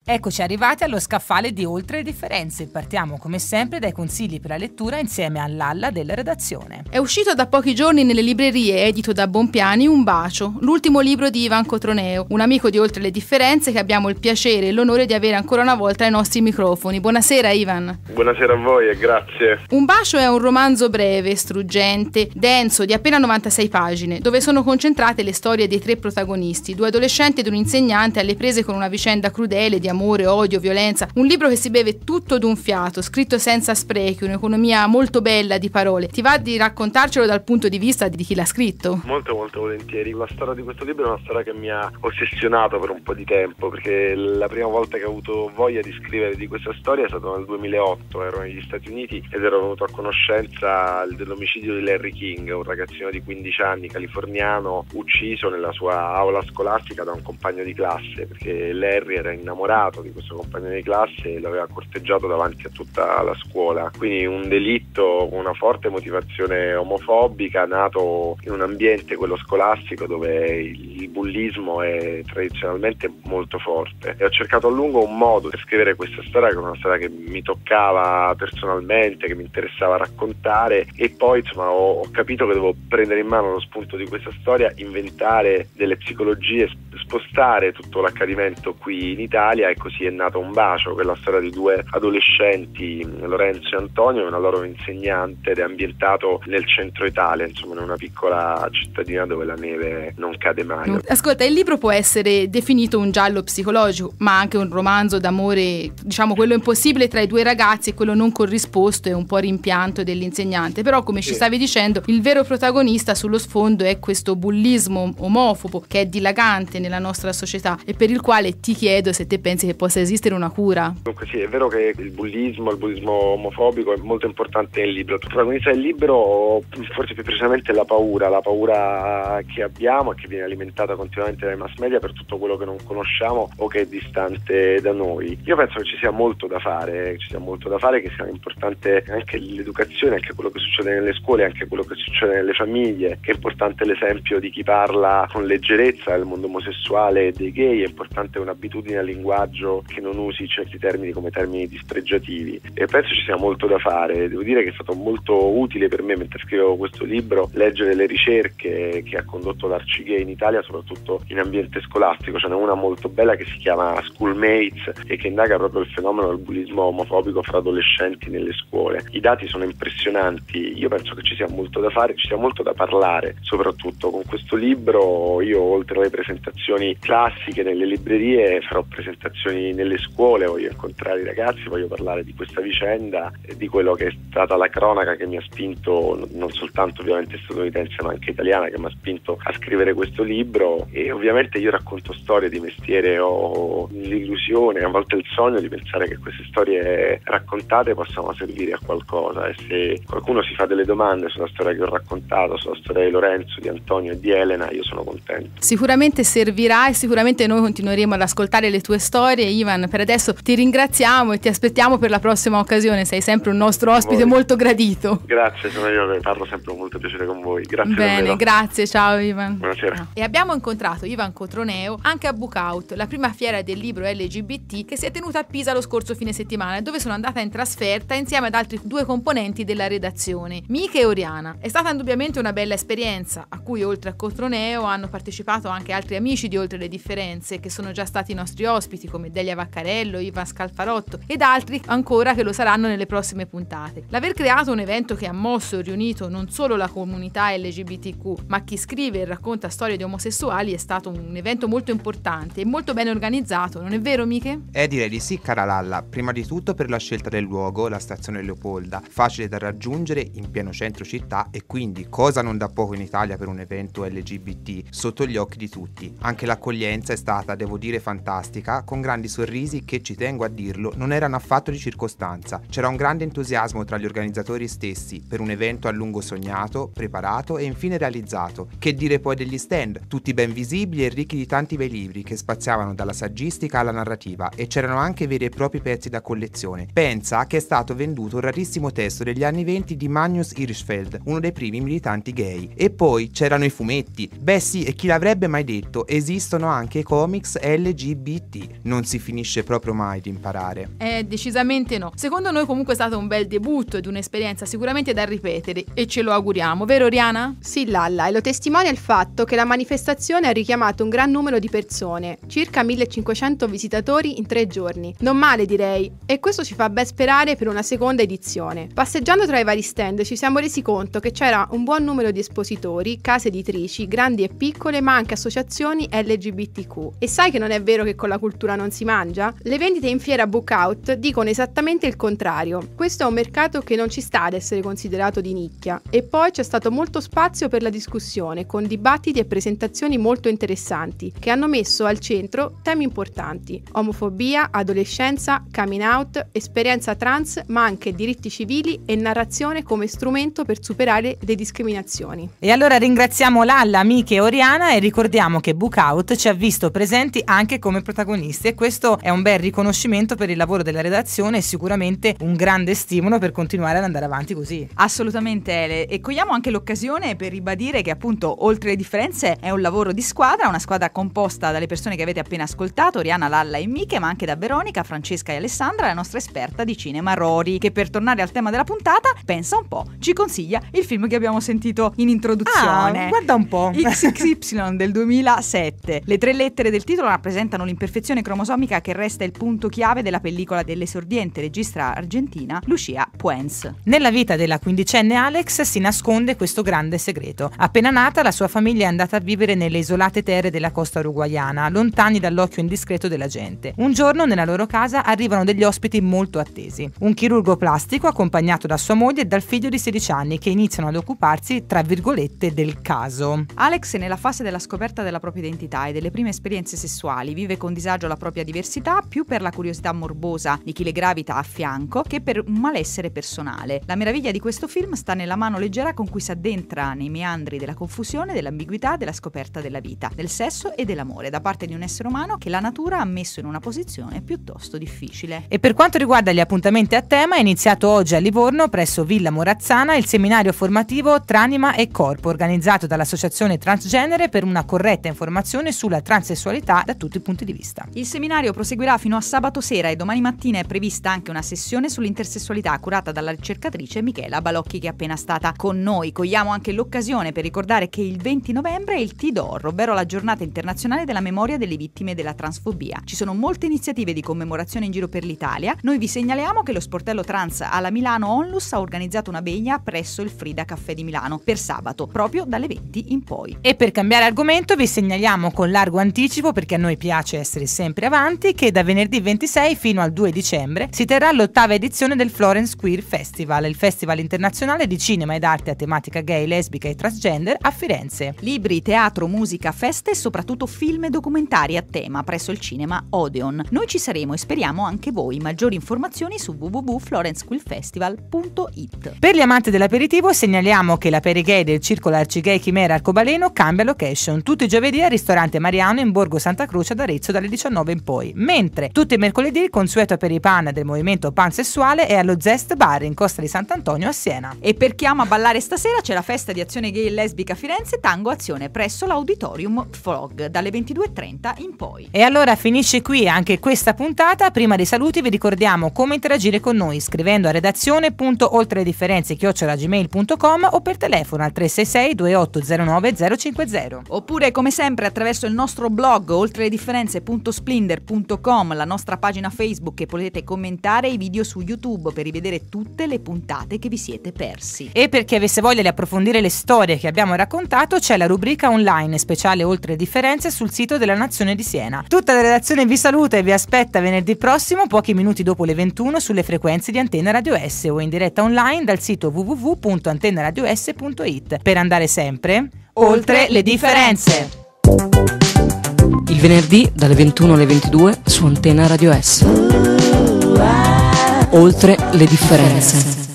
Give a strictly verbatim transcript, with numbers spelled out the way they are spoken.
Eccoci arrivati allo scaffale di Oltre le differenze. Partiamo come sempre dai consigli per la lettura insieme a Lalla della redazione. È uscito da pochi giorni nelle librerie, edito da Bompiani, Un bacio, l'ultimo libro di Ivan Cotroneo, un amico di Oltre le differenze che abbiamo il piacere e l'onore di avere ancora una volta ai nostri microfoni. Buonasera Ivan. Buonasera a voi e grazie. Un bacio è un romanzo breve, struggente, denso, di appena novantasei pagine, dove sono concentrate le storie dei tre protagonisti, due adolescenti ed un insegnante alle prese con una vicenda crudele di amore, odio, violenza. Un libro che si beve tutto d'un fiato, scritto senza sprechi, un'economia molto bella di parole. Ti va di raccontarcelo dal punto di vista di chi l'ha scritto? Molto molto volentieri. La storia di questo libro è una storia che mi ha ossessionato per un po' di tempo, perché la prima volta che ho avuto voglia di scrivere di questa storia è stato nel duemilaotto. Ero negli Stati Uniti ed ero venuto a conoscenza dell'omicidio di Larry King, un ragazzino di quindici anni californiano ucciso nella sua aula scolastica da un compagno di classe, perché Larry era innamorato di questo compagno di classe e lo aveva corteggiato davanti a tutta la scuola. Quindi un delitto con una forte motivazione omofobica, nato in un ambiente, quello scolastico, dove il bullismo è tradizionalmente molto forte. E ho cercato a lungo un modo per scrivere questa storia, che è una storia che mi toccava personalmente, che mi interessava raccontare, e poi insomma ho, ho capito che dovevo prendere in mano lo spunto di questa storia, inventare delle psicologie, spostare tutto l'accadimento qui in Italia, e così è nato Un bacio, che è la storia di due adolescenti, Lorenzo e Antonio, e una loro insegnante, ed è ambientato nel centro Italia, insomma in una piccola cittadina dove la neve non cade mai. Ascolta, il libro può essere definito un giallo psicologico, ma anche un romanzo d'amore, diciamo quello impossibile tra i due ragazzi e quello non corrisposto e un po' rimpianto dell'insegnante. Però, come ci stavi dicendo, il vero protagonista sullo sfondo è questo bullismo omofobo che è dilagante nella nostra società e per il quale ti chiedo se te pensi che possa esistere una cura. Dunque sì, è vero che il bullismo, il bullismo omofobico è molto importante nel libro. Il protagonista del libro, forse più precisamente, è la paura, la paura che abbiamo e che viene alimentata continuamente dai mass media per tutto quello che non conosciamo o che è distante da noi. Io penso che ci sia molto da fare, che ci sia molto da fare, che sia importante anche l'educazione, anche quello che succede nelle scuole, anche quello che succede nelle famiglie, che è importante l'esempio di chi parla con leggerezza del mondo omosessuale e dei gay, è importante un'abitudine al linguaggio che non usi certi termini come termini dispregiativi, e penso ci sia molto da fare. Devo dire che è stato molto utile per me, mentre scrivevo questo libro, leggere le ricerche che ha condotto l'Arcigay in Italia, soprattutto in ambiente scolastico. Ce n'è una molto bella che si chiama Schoolmates e che indaga proprio il fenomeno del bullismo omofobico fra adolescenti nelle scuole. I dati sono impressionanti. Io penso che ci sia molto da fare, ci sia molto da parlare, soprattutto con questo libro. Io, oltre alle presentazioni classiche nelle librerie, farò presentazioni nelle scuole, voglio incontrare i ragazzi, voglio parlare di questa vicenda e di quello che è stata la cronaca che mi ha spinto, non soltanto ovviamente statunitense ma anche italiana, che mi ha spinto a scrivere questo libro. E ovviamente io racconto storie di mestiere, ho l'illusione, a volte il sogno di pensare che queste storie raccontate possano servire a qualcosa, e se qualcuno si fa delle domande sulla storia che ho raccontato, sulla storia di Lorenzo, di Antonio e di Elena, io sono contento. Sicuramente servirà e sicuramente noi continueremo ad ascoltare le tue storie. Ivan, per adesso ti ringraziamo e ti aspettiamo per la prossima occasione, sei sempre un nostro ospite voi. Molto gradito. Grazie, sono io che parlo sempre con molto piacere con voi. Grazie. Bene, davvero. Grazie, ciao Ivan. Buonasera. E abbiamo incontrato Ivan Cotroneo anche a Bookout, la prima fiera del libro L G B T che si è tenuta a Pisa lo scorso fine settimana, dove sono andata in trasferta insieme ad altri due componenti della redazione, Miche e Oriana. È stata indubbiamente una bella esperienza, a cui oltre a Cotroneo hanno partecipato anche altri amici di Oltre le differenze che sono già stati i nostri ospiti, come Delia Vaccarello, Ivan Scalfarotto ed altri ancora che lo saranno nelle prossime puntate. L'aver creato un evento che ha mosso e riunito non solo la comunità L G B T Q ma chi scrive e racconta storie di omosessuali è stato un evento molto importante e molto ben organizzato, non è vero Miche? Eh direi di sì, cara Lalla, prima di tutto per la scelta del luogo, la stazione Leopolda, facile da raggiungere in pieno centro città e quindi cosa non da poco in Italia per un evento L G B T, sotto gli occhi di tutti. Anche l'accoglienza è stata, devo dire, fantastica, con grandi sorrisi che, ci tengo a dirlo, non erano affatto di circostanza. C'era un grande entusiasmo tra gli organizzatori stessi per un evento a lungo sognato, preparato e infine realizzato. Che dire poi degli stand, tutti ben visibili e ricchi di tanti bei libri che spaziavano dalla saggistica alla narrativa, e c'erano anche veri e propri pezzi da collezione. Pensa che è stato venduto un rarissimo testo degli anni venti di Magnus Hirschfeld, uno dei primi militanti gay. E poi c'erano i fumetti. Beh sì, e chi l'avrebbe mai detto, esiste esistono anche i comics L G B T. Non si finisce proprio mai di imparare. Eh, decisamente no. Secondo noi comunque è stato un bel debutto ed un'esperienza sicuramente da ripetere e ce lo auguriamo, vero Oriana? Sì, Lalla, e lo testimonia il fatto che la manifestazione ha richiamato un gran numero di persone, circa millecinquecento visitatori in tre giorni. Non male, direi, e questo ci fa ben sperare per una seconda edizione. Passeggiando tra i vari stand ci siamo resi conto che c'era un buon numero di espositori, case editrici, grandi e piccole, ma anche associazioni L G B T Q. E sai che non è vero che con la cultura non si mangia? Le vendite in fiera Bookout dicono esattamente il contrario. Questo è un mercato che non ci sta ad essere considerato di nicchia. E poi c'è stato molto spazio per la discussione, con dibattiti e presentazioni molto interessanti, che hanno messo al centro temi importanti: omofobia, adolescenza, coming out, esperienza trans, ma anche diritti civili e narrazione come strumento per superare le discriminazioni. E allora ringraziamo Lalla, Miki e Oriana e ricordiamo che Bookout ci ha visto presenti anche come protagonisti, e questo è un bel riconoscimento per il lavoro della redazione e sicuramente un grande stimolo per continuare ad andare avanti così. Assolutamente, Ele, e cogliamo anche l'occasione per ribadire che appunto Oltre le differenze è un lavoro di squadra, una squadra composta dalle persone che avete appena ascoltato, Oriana, Lalla e Miki, ma anche da Veronica, Francesca e Alessandra, la nostra esperta di cinema Rory, che per tornare al tema della puntata, pensa un po', ci consiglia il film che abbiamo sentito in introduzione. Ah, guarda un po'. X X Y del duemilasette. Le tre lettere del titolo rappresentano l'imperfezione cromosomica che resta il punto chiave della pellicola dell'esordiente regista argentina Lucia Puens. Nella vita della quindicenne Alex si nasconde questo grande segreto. Appena nata, la sua famiglia è andata a vivere nelle isolate terre della costa uruguaiana, lontani dall'occhio indiscreto della gente. Un giorno nella loro casa arrivano degli ospiti molto attesi. Un chirurgo plastico accompagnato da sua moglie e dal figlio di sedici anni, che iniziano ad occuparsi, tra virgolette, del caso. Alex è nella fase della scoperta della propria identità e delle prime esperienze sessuali, vive con disagio la propria diversità, più per la curiosità morbosa di chi le gravita a fianco che per un malessere personale. La meraviglia di questo film sta nella mano leggera con cui si addentra nei meandri della confusione, dell'ambiguità, della scoperta della vita, del sesso e dell'amore da parte di un essere umano che la natura ha messo in una posizione piuttosto difficile. E per quanto riguarda gli appuntamenti a tema, è iniziato oggi a Livorno presso Villa Morazzana il seminario formativo Tranima e Corpo, organizzato dall'Associazione Transgenere per una corretta informazione sulla transessualità da tutti i punti di vista. Il seminario proseguirà fino a sabato sera e domani mattina è prevista anche una sessione sull'intersessualità curata dalla ricercatrice Michela Balocchi, che è appena stata con noi. Cogliamo anche l'occasione per ricordare che il venti novembre è il T-D-O R, ovvero la giornata internazionale della memoria delle vittime della transfobia. Ci sono molte iniziative di commemorazione in giro per l'Italia. Noi vi segnaliamo che lo sportello trans alla Milano Onlus ha organizzato una veglia presso il Frida Caffè di Milano per sabato, proprio dalle venti in poi. E per cambiare argomento vi segnaliamo con largo anticipo, perché a noi piace essere sempre avanti, che da venerdì ventisei fino al due dicembre si terrà l'ottava edizione del Florence Queer Festival, il festival internazionale di cinema ed arte a tematica gay, lesbica e transgender a Firenze. Libri, teatro, musica, feste e soprattutto film e documentari a tema presso il cinema Odeon. Noi ci saremo e speriamo anche voi. Maggiori informazioni su w w w punto florence queer festival punto i t. Per gli amanti dell'aperitivo segnaliamo che la Perigay del Circolo Arcigay Chimera Arcobaleno cambia location tutti i giovedì al ristorante Mariano in Borgo Santa Croce ad Arezzo dalle diciannove in poi, mentre tutti i mercoledì il consueto peripan del movimento pansessuale è allo Zest Bar in Costa di Sant'Antonio a Siena. E per chi ama ballare stasera c'è la festa di azione gay e lesbica a Firenze Tango Azione presso l'Auditorium Frog dalle ventidue e trenta in poi. E allora finisce qui anche questa puntata. Prima dei saluti vi ricordiamo come interagire con noi scrivendo a redazione punto oltre le differenze chiocciola gmail punto com o per telefono al tre sei sei due otto zero nove zero cinque zero, oppure come sempre attraverso il nostro blog oltre le differenze punto splendor punto com, la nostra pagina Facebook, e potete commentare i video su YouTube per rivedere tutte le puntate che vi siete persi. E per chi avesse voglia di approfondire le storie che abbiamo raccontato c'è la rubrica online speciale Oltre le differenze sul sito della Nazione di Siena. Tutta la redazione vi saluta e vi aspetta venerdì prossimo, pochi minuti dopo le ventuno, sulle frequenze di Antenna Radio S o in diretta online dal sito w w w punto antenna radio s punto i t, per andare sempre oltre le differenze. Il venerdì dalle ventuno alle ventidue su Antenna Radio S. Oltre le differenze.